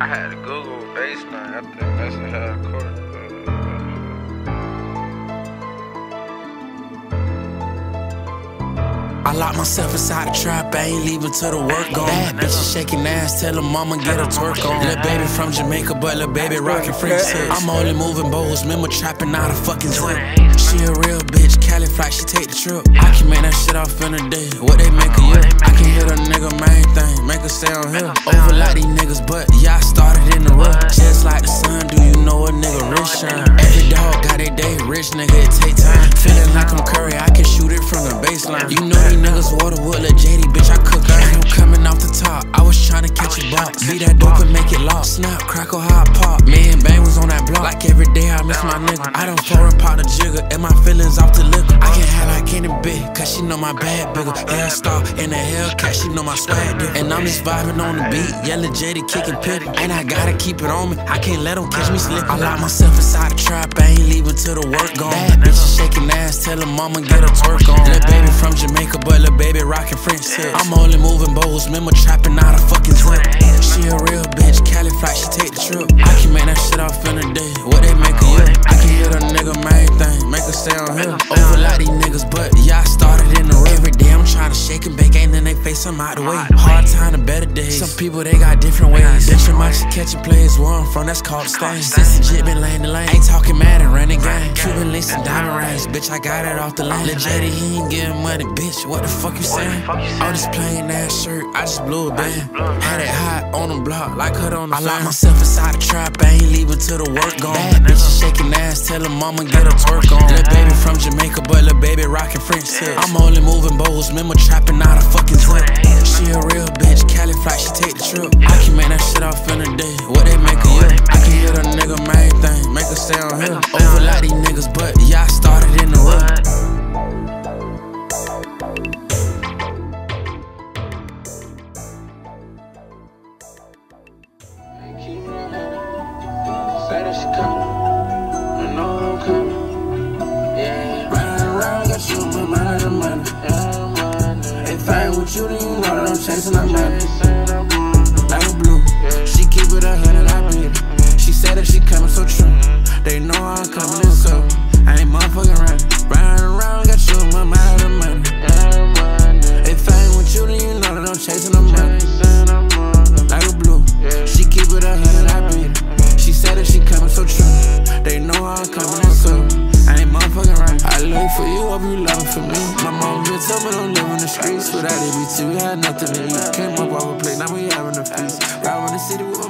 I had to Google Bossman. I think that's a hardcore. I locked myself inside the trap, I ain't leaving till the work gone. Bad bitches shaking ass, tell her mama get her twerk on. Lil' baby from Jamaica, but lil' baby rockin' French tips. I'm only moving bowls, remember trapping out a fucking zip. She a real bitch, Cali flight, she take the trip. I can make that shit off in a day, what they make a year. I can hit a nigga main thing, make her stay on here. Over like these niggas, but yeah, I started in the rut. Just like the sun, do you know a nigga rich shine? Every dog got a day, rich nigga, it take time. Feeling like I'm Curry, I can shoot it from the baseline. You know these niggas waterwood, lil' JD, bitch, I cook her. And I'm coming off the top, I was tryna catch a box. Beat that dope and make it lost. Snap, crackle, how I pop. Me and Bang was on that block. Like every day I miss my nigga. I done pour and pop the jigger, and my feelings off the liquor. I can't have like any bitch, cause she know my bad bigger. Hair star in the Hellcat, she know my swag different. And I'm just vibing on the beat, yelling JD, kicking pity. And I gotta keep it on me, I can't let them catch me slipping. I lock myself inside the trap, I ain't leaving till the work gone. Bad bitches shaking ass, tell her mama get her twerk on. Lil' baby from Jamaica, but lil' baby rockin' French tips. I'm only moving bowls, remember trapping out a fucking zip. She a real bitch, Cali flight, she take the trip. I can make that shit off in a day, what they make a year. I can hit a nigga main thing, make her stay on here. Over like these niggas, but yeah, I started in the rip. Every day I'm tryna shake and bake, ain't in they face, I'm out the way. Hard time to better days, some people they got different ways. Bitch, I'm actually catching plays, where I'm from, that's called stain. Since the jit been lane to lane, ain't talking mad and running game. Cuban links and diamond rings, bitch, I got it off the lane. Lil' JD, he ain't getting money, bitch, what the fuck you saying? All this plain ass shirt, I just blew a band. Had it hot on the block, like her on the fan. I locked myself inside the trap, I ain't leaving till the work gone. Bad bitches shaking ass, tell her mama get her twerk on. Lil' baby from Jamaica, but lil' baby rockin' French tips. I'm only moving bowls, remember trapping out a fucking zip. She a real bitch, Cali flight, she take the trip. I can make that shit off in a day, what they make a year. I can hit a nigga main thing, make her stay on here. Over like these niggas, but yeah, I started in the rut. Say that she coming, I know I'm coming. Yeah, riding around, got you in my mind, the money. If I ain't with you, then you know that I'm chasing that money. Like a blue, she keep it 100, I beat it. She said that she coming so true. They know I'm coming in so I ain't motherfucking running. Riding around, got you in my mind, the money. If I ain't with you, then you know that I'm chasing the money. Like a blue, she keep it 100, I beat it. She said that she coming so true. They know I'm coming in so I ain't motherfucking right. I look for you, hope you love for me. My mama been told me don't live in the streets. Without it, we had nothing to eat. Came up off a plate, now we having a feast. Ride in the city with